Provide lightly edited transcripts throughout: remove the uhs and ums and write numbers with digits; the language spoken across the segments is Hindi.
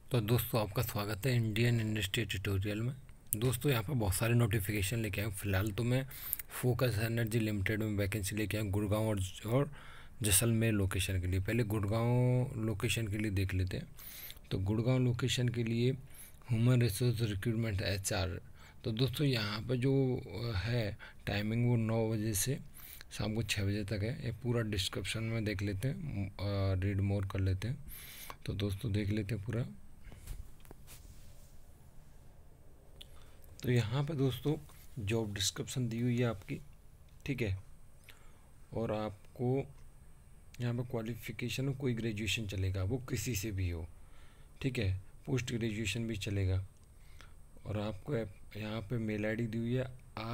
तो दोस्तों आपका स्वागत है इंडियन इंडस्ट्री ट्यूटोरियल में। दोस्तों यहाँ पर बहुत सारे नोटिफिकेशन लेके आए। फ़िलहाल तो मैं फोकस एनर्जी लिमिटेड में वैकेंसी लेके आया गुड़गांव और जैसलमेर लोकेशन के लिए। पहले गुड़गांव लोकेशन के लिए देख लेते हैं। तो गुड़गांव लोकेशन के लिए ह्यूमन रिसोर्स रिक्रूटमेंट HR। तो दोस्तों यहाँ पर जो है टाइमिंग वो 9 बजे से शाम को 6 बजे तक है। ये पूरा डिस्क्रिप्शन में देख लेते हैं, रीड मोर कर लेते हैं। तो दोस्तों देख लेते हैं पूरा। तो यहाँ पे दोस्तों जॉब डिस्क्रिप्शन दी हुई है आपकी, ठीक है। और आपको यहाँ पे क्वालिफ़िकेशन कोई ग्रेजुएशन चलेगा, वो किसी से भी हो, ठीक है। पोस्ट ग्रेजुएशन भी चलेगा। और आपको यहाँ पे मेल ID दी हुई है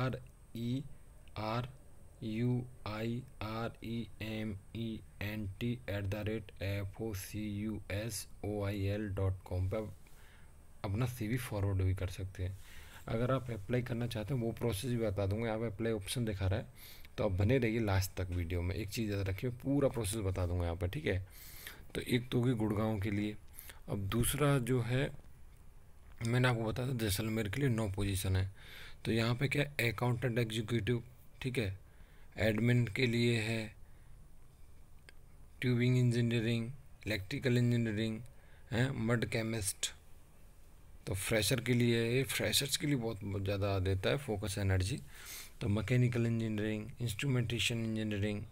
RERUIMENT@FOCUSOIL.com पर अपना CV फॉरवर्ड भी कर सकते हैं। अगर आप अप्लाई करना चाहते हैं वो प्रोसेस भी बता दूंगा। यहाँ पे अप्लाई ऑप्शन दिखा रहा है, तो आप बने रहिए लास्ट तक वीडियो में। एक चीज़ याद रखिए, पूरा प्रोसेस बता दूंगा यहाँ पर, ठीक है। तो एक तो होगी गुड़गांव के लिए। अब दूसरा जो है मैंने आपको बताया था जैसलमेर के लिए 9 पोजीशन है। तो यहाँ पे क्या अकाउंटेंट एग्जीक्यूटिव, ठीक है। एडमिन के लिए है ट्यूबिंग इंजीनियरिंग, इलेक्ट्रिकल इंजीनियरिंग है, मड केमिस्ट। तो फ्रेशर के लिए है, फ्रेशर्स के लिए बहुत ज़्यादा देता है फोकस एनर्जी। तो मैकेनिकल इंजीनियरिंग, इंस्ट्रूमेंटेशन इंजीनियरिंग,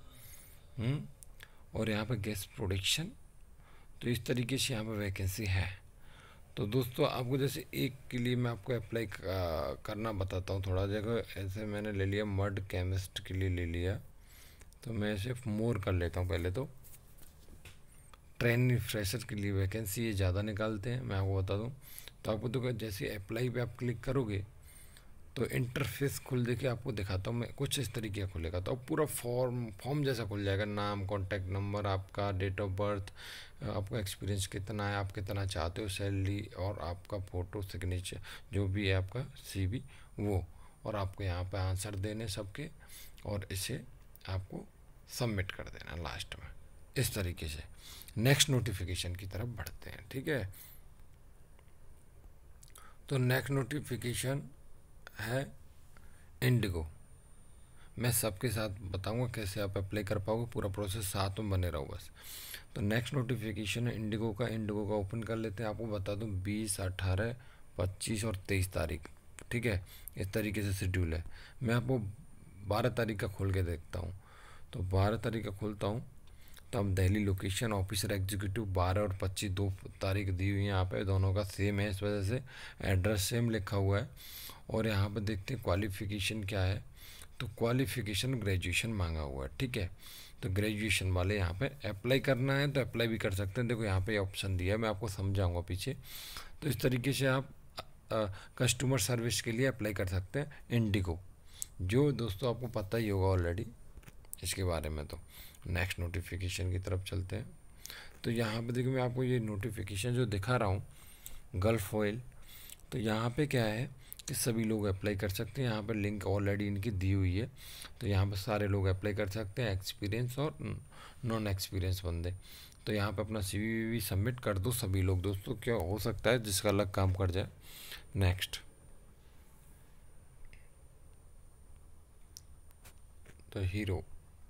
और यहाँ पे गैस प्रोडक्शन। तो इस तरीके से यहाँ पे वैकेंसी है। तो दोस्तों आपको जैसे एक के लिए मैं आपको अप्लाई करना बताता हूँ थोड़ा। जगह ऐसे मैंने ले लिया, मड केमिस्ट के लिए ले लिया। तो मैं ऐसे मोर कर लेता हूँ पहले। तो ट्रेन फ्रेशर के लिए वैकेंसी ये ज़्यादा निकालते हैं, मैं आपको बता दूँ। तो आपको तो जैसे अप्लाई पे आप क्लिक करोगे तो इंटरफेस खुल दे के आपको दिखाता हूँ मैं, कुछ इस तरीके का खुलेगा। तो अब पूरा फॉर्म जैसा खुल जाएगा। नाम, कॉन्टैक्ट नंबर, आपका डेट ऑफ बर्थ, आपका एक्सपीरियंस कितना है, आप कितना चाहते हो सैलरी, और आपका फ़ोटो, सिग्नेचर जो भी है, आपका CV वो, और आपको यहाँ पे आंसर देने सबके, और इसे आपको सबमिट कर देना लास्ट में। इस तरीके से नेक्स्ट नोटिफिकेशन की तरफ बढ़ते हैं, ठीक है। तो नेक्स्ट नोटिफिकेशन है इंडिगो। मैं सबके साथ बताऊंगा कैसे आप अप्लाई कर पाओगे, पूरा प्रोसेस साथ में बने रहो बस। तो नेक्स्ट नोटिफिकेशन है इंडिगो का। इंडिगो का ओपन कर लेते हैं। आपको बता दूं 20, 18, 25 और 23 तारीख, ठीक है। इस तरीके से शेड्यूल है। मैं आपको 12 तारीख का खोल के देखता हूँ। तो 12 तारीख का खोलता हूँ। तब दिल्ली लोकेशन, ऑफिसर एग्जीक्यूटिव 12 और 25 2 तारीख दी हुई है यहाँ पे। दोनों का सेम है, इस वजह से एड्रेस सेम लिखा हुआ है। और यहाँ पे देखते हैं क्वालिफ़िकेशन क्या है। तो क्वालिफ़िकेशन ग्रेजुएशन मांगा हुआ है, ठीक है। तो ग्रेजुएशन वाले यहाँ पे अप्लाई करना है तो अप्लाई भी कर सकते हैं। देखो यहाँ पे ऑप्शन दिया है, मैं आपको समझाऊंगा पीछे। तो इस तरीके से आप कस्टमर सर्विस के लिए अप्लाई कर सकते हैं इंडिगो, जो दोस्तों आपको पता ही होगा ऑलरेडी इसके बारे में। तो नेक्स्ट नोटिफिकेशन की तरफ चलते हैं। तो यहाँ पे देखिए मैं आपको ये नोटिफिकेशन जो दिखा रहा हूँ, गल्फ ऑयल। तो यहाँ पे क्या है कि सभी लोग अप्लाई कर सकते हैं। यहाँ पर लिंक ऑलरेडी इनकी दी हुई है। तो यहाँ पर सारे लोग अप्लाई कर सकते हैं, एक्सपीरियंस और नॉन एक्सपीरियंस बंदे। तो यहाँ पे अपना CV भी सबमिट कर दो सभी लोग दोस्तों, क्या हो सकता है जिसका अलग काम कर जाए। नेक्स्ट तो हीरो।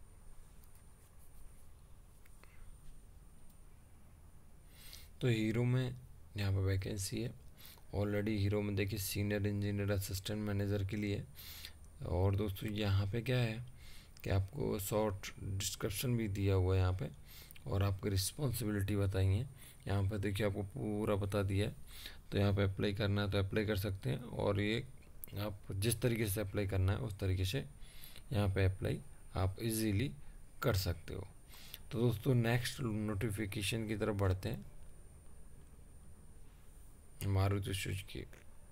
तो हीरो में यहाँ पर वैकेंसी है ऑलरेडी। हीरो में देखिए सीनियर इंजीनियर असिस्टेंट मैनेजर के लिए। और दोस्तों यहाँ पे क्या है कि आपको शॉर्ट डिस्क्रिप्शन भी दिया हुआ है यहाँ पे, और आपकी रिस्पॉन्सिबिलिटी बताई है। यहाँ पे देखिए आपको पूरा बता दिया है। तो यहाँ पे अप्लाई करना है तो अप्लाई कर सकते हैं, और ये आप जिस तरीके से अप्लाई करना है उस तरीके से यहाँ पे अप्लाई आप इजीली कर सकते हो। तो दोस्तों नेक्स्ट नोटिफिकेशन की तरफ बढ़ते हैं। मारुति सुजुकी।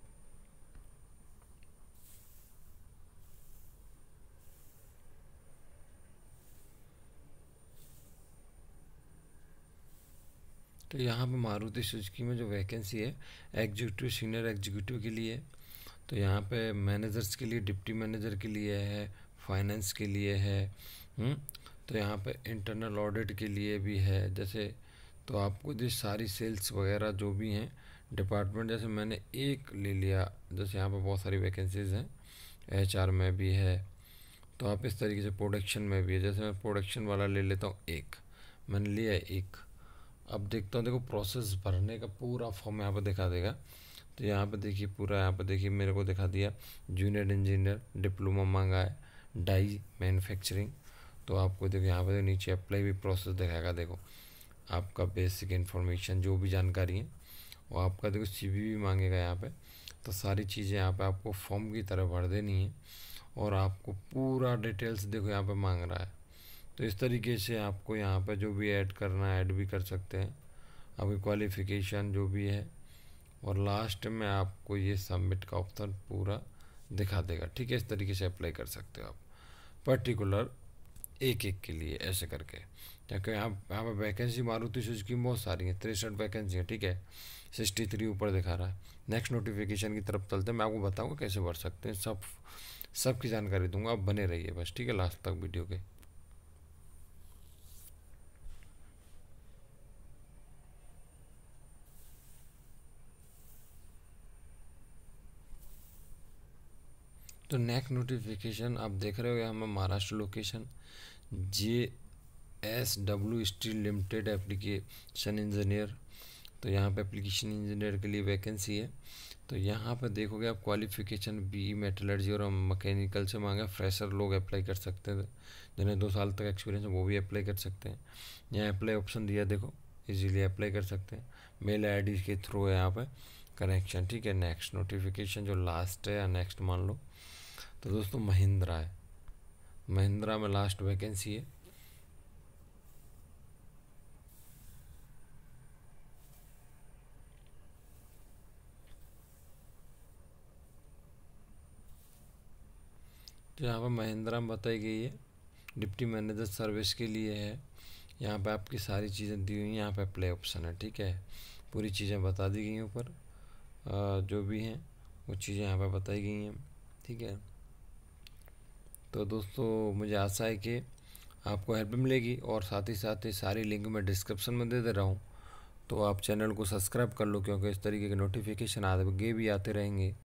तो यहाँ पे मारुति सुजुकी में जो वैकेंसी है एग्जीक्यूटिव, सीनियर एग्जीक्यूटिव के लिए। तो यहाँ पे मैनेजर्स के लिए, डिप्टी मैनेजर के लिए है, फाइनेंस के लिए है। तो यहाँ पे इंटरनल ऑडिट के लिए भी है जैसे। तो आपको जो सारी सेल्स वगैरह जो भी हैं डिपार्टमेंट, जैसे मैंने एक ले लिया, जैसे यहाँ पे बहुत सारी वैकेंसीज़ हैं, HR में भी है, तो आप इस तरीके से प्रोडक्शन में भी है, जैसे मैं प्रोडक्शन वाला ले लेता हूँ, एक मैंने लिया है एक। अब देखता हूँ, देखो प्रोसेस भरने का पूरा फॉर्म यहाँ पर दिखा देगा। तो यहाँ पे देखिए पूरा, यहाँ पे देखिए मेरे को दिखा दिया जूनियर इंजीनियर डिप्लोमा मांगा है डाई मैन्युफैक्चरिंग। तो आपको देखो यहाँ पे नीचे अप्लाई भी प्रोसेस दिखाएगा। देखो आपका बेसिक इन्फॉर्मेशन जो भी जानकारी है वो आपका, देखो CV भी मांगेगा यहाँ पे। तो सारी चीज़ें यहाँ पे आपको फॉर्म की तरह भर देनी है और आपको पूरा डिटेल्स देखो यहाँ पे मांग रहा है। तो इस तरीके से आपको यहाँ पे जो भी ऐड करना है ऐड भी कर सकते हैं, आपकी क्वालिफ़िकेशन जो भी है, और लास्ट में आपको ये सबमिट का ऑप्शन पूरा दिखा देगा। ठीक है, इस तरीके से अप्लाई कर सकते हो आप पर्टिकुलर एक एक के लिए ऐसे करके, क्योंकि यहाँ पर वैकेंसी मारुति सुजुकी में बहुत सारी हैं, 63 वैकेंसी है। ठीक है, 63 ऊपर दिखा रहा है। नेक्स्ट नोटिफिकेशन की तरफ चलते हैं, मैं आपको बताऊँगा कैसे भर सकते हैं, सब की जानकारी दूंगा, आप बने रहिए बस। ठीक है, लास्ट तक वीडियो के। तो नेक्स्ट नोटिफिकेशन आप देख रहे हो यहाँ में Maharashtra location JSW steel limited application engineer. तो यहाँ पे एप्लीकेशन इंजीनियर के लिए वैकेंसी है। तो यहाँ पे देखोगे आप क्वालिफिकेशन BE मेटलर्जी और मैकेनिकल से मांगा। फ्रेशर लोग अप्लाई कर सकते हैं, जिन्हें 2 साल तक एक्सपीरियंस है वो भी अप्लाई कर सकते हैं। यहाँ अप्लाई ऑप्शन दिया, देखो इजीली अप्लाई कर सकते हैं, मेल ID के थ्रू है यहाँ पे कनेक्शन। ठीक है, नेक्स्ट नोटिफिकेशन जो लास्ट है या नेक्स्ट मान लो, तो दोस्तों महिंद्रा है, महिंद्रा में लास्ट वैकेंसी है। तो यहाँ पर महिंद्रा में बताई गई है डिप्टी मैनेजर सर्विस के लिए है। यहाँ पे आपकी सारी चीज़ें दी हुई हैं, यहाँ पे अप्लाई ऑप्शन है। ठीक है, पूरी चीज़ें बता दी गई हैं ऊपर, जो भी हैं वो चीज़ें यहाँ पे बताई गई हैं। ठीक है, तो दोस्तों मुझे आशा है कि आपको हेल्प मिलेगी, और साथ ही सारी लिंक मैं डिस्क्रिप्शन में दे रहा हूँ। तो आप चैनल को सब्सक्राइब कर लो, क्योंकि इस तरीके के नोटिफिकेशन आगे भी आते रहेंगे।